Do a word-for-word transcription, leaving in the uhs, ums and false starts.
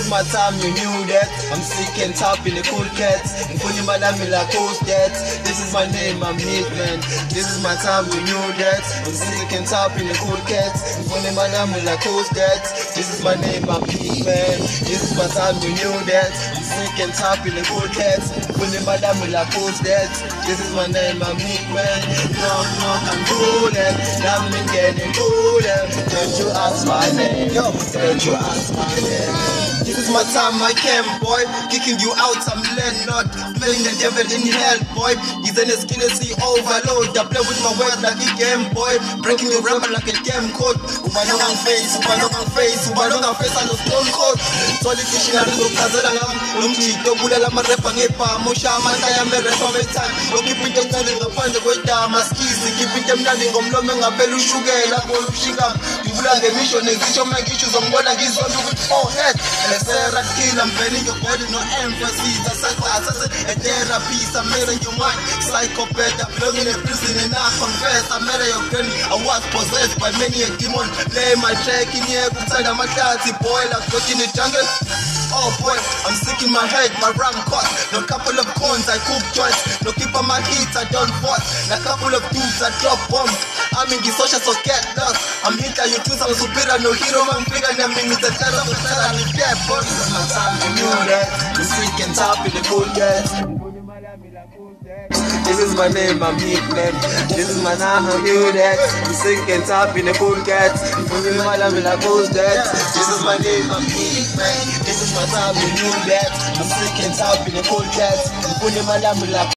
is my time, you knew that. I'm sick and top in the cool cats. Mfuni madami la coast that. This is my name, I'm Hitman. This is my time, you knew that. I'm sick and top in the cool cats. Mfuni madami la coast that. This is my name, I'm Hitman. This is my time, you knew that. I'm sick and top in the cool cats. Mfuni madami la coast that. This is my name, I'm Hitman. Knock, knock, I'm golden. I'm getting golden. Don't you ask my name? Yo, don't you ask my name? This is my time, I came, boy. Kicking you out, I'm Leonard. Playing the devil in hell, boy. He's in his skin, see overload. I play with my word like a game, boy. Breaking your rubber like a game code. Ubanong face, ubanong face, ubanong face, I know stone cold. Politician, I know Kazalangam. Umchito, Budala, my rap, and Epa, Moshama, I am a rap of a time. No keeping them telling the point of way down, my skis, keeping them nothing, I'm loving a bellu sugar, like all sugar. You will have a mission, and get your my issues on what I give you with forehead. Sarah kill, I'm bending your body, no emphasis. A psycho assassin, a therapy, I'm made your mind. Psychopath, I'm belonging in prison and I confess. I made your granny, I was possessed by many a demon. Lay my track in here, inside of my daddy boy, like stuck in the jungle. Oh boy, I'm sick in my head, my ram caught. No couple of coins, I cook joints. No keep on my heat, I don't force. A couple of dudes, I drop bombs. I'm in the social, so get lost. I'm hit at you too, I'm superior, no hero, I'm bigger than me. It's a terror, I'm a terror, I'm a dead. This is my time, you knew that. You sick and top in the cold gas. This is my name, I'm Hitman. This is my name, you knew that. You sick and top in the cold cat. This is my name, I'm Hitman. This is my time, you knew that. I'm sick and top in the cold cat.